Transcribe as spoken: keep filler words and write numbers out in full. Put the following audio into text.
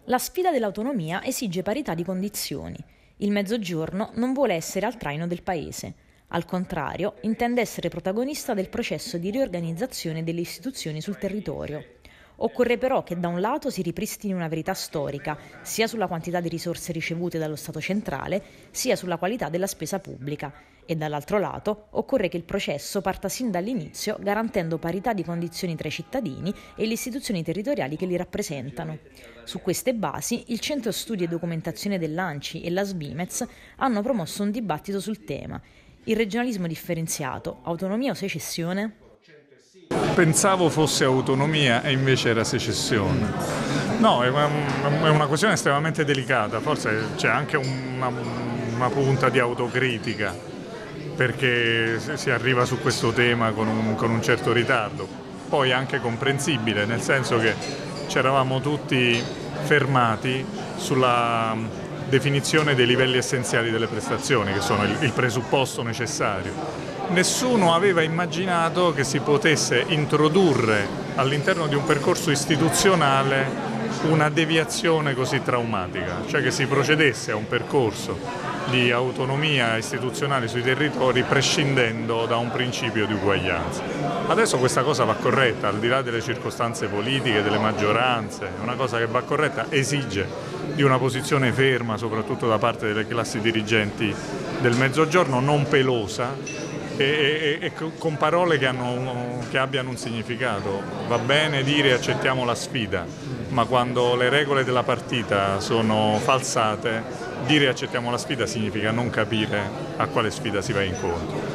La sfida dell'autonomia esige parità di condizioni. Il Mezzogiorno non vuole essere al traino del paese. Al contrario, intende essere protagonista del processo di riorganizzazione delle istituzioni sul territorio. Occorre però che da un lato si ripristini una verità storica, sia sulla quantità di risorse ricevute dallo Stato centrale, sia sulla qualità della spesa pubblica, e dall'altro lato occorre che il processo parta sin dall'inizio garantendo parità di condizioni tra i cittadini e le istituzioni territoriali che li rappresentano. Su queste basi, il Centro Studi e Documentazione dell'Anci e la Svimez hanno promosso un dibattito sul tema. Il regionalismo differenziato, autonomia o secessione? Pensavo fosse autonomia e invece era secessione. No, è una, è una questione estremamente delicata, forse c'è anche una, una punta di autocritica, perché si arriva su questo tema con un, con un certo ritardo. Poi anche comprensibile, nel senso che ci eravamo tutti fermati sulla definizione dei livelli essenziali delle prestazioni, che sono il, il presupposto necessario. Nessuno aveva immaginato che si potesse introdurre all'interno di un percorso istituzionale una deviazione così traumatica, cioè che si procedesse a un percorso di autonomia istituzionale sui territori prescindendo da un principio di uguaglianza. Adesso questa cosa va corretta, al di là delle circostanze politiche, delle maggioranze, è una cosa che va corretta, esige di una posizione ferma, soprattutto da parte delle classi dirigenti del Mezzogiorno, non pelosa, E, e, e con parole che, hanno, che abbiano un significato. Va bene dire accettiamo la sfida, ma quando le regole della partita sono falsate, dire accettiamo la sfida significa non capire a quale sfida si va incontro.